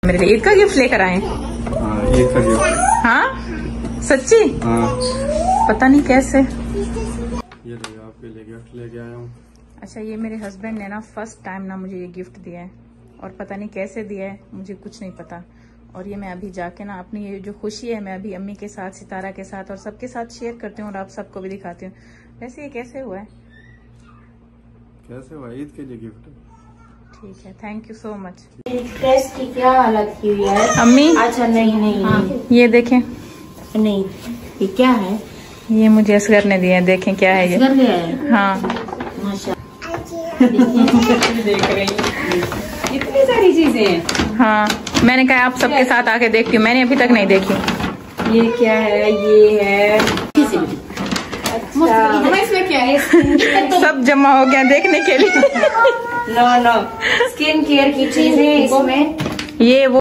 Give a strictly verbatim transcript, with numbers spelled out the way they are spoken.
मेरे लिए ईद का गिफ्ट लेकर आए। ईद का गिफ्ट। हाँ सच्ची? हाँ। पता नहीं कैसे। ये देखिए आपके लिए गिफ्ट लेके आया हूँ। अच्छा, ये मेरे हस्बैंड ने ना फर्स्ट टाइम ना मुझे ये गिफ्ट दिया है और पता नहीं कैसे दिया है, मुझे कुछ नहीं पता। और ये मैं अभी जाके ना अपनी ये जो खुशी है मैं अभी अम्मी के साथ, सितारा के साथ और सबके साथ शेयर करती हूँ और आप सबको भी दिखाती हूँ। वैसे ये कैसे हुआ है? कैसे हुआ? ईद के लिए गिफ्ट। ठीक है, thank you so much. Dress की क्या हालत की हुई है अम्मी? अच्छा नहीं नहीं, हाँ, नहीं ये देखें। नहीं, ये क्या है? ये मुझे असगर ने दिया है, देखें क्या है ये। असगर गया है? हाँ देख रही हैं इतनी सारी चीजें हैं। हाँ, मैंने कहा आप सबके साथ आके देखती हूँ, मैंने अभी तक नहीं देखी। ये क्या है? ये है अच्छा, इसमें क्या है? सब जमा हो गया देखने के लिए। नो नो, स्किन केयर की चीजें इसमें। ये वो